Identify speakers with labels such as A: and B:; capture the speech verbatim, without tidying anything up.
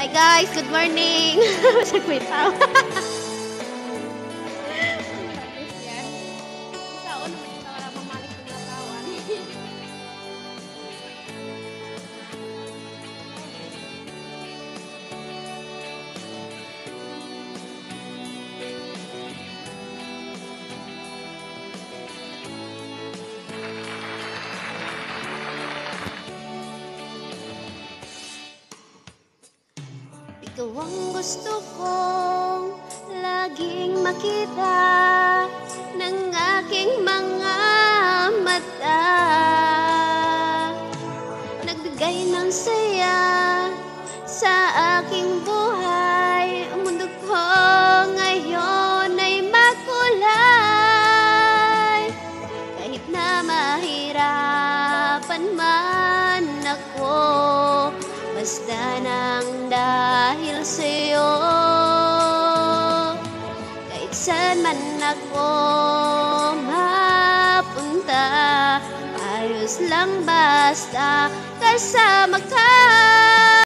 A: Hi guys, good morning. Sagway tao. Ikaw ang gusto kong laging makita ng aking mga mata. Nagbigay ng saya sa aking buhay. Ang mundo ko ngayon ay makulay. Kahit na mahirapan man ako, basta nang dahil sa'yo. Kahit saan man ako mapunta, ayos lang basta kasama ka.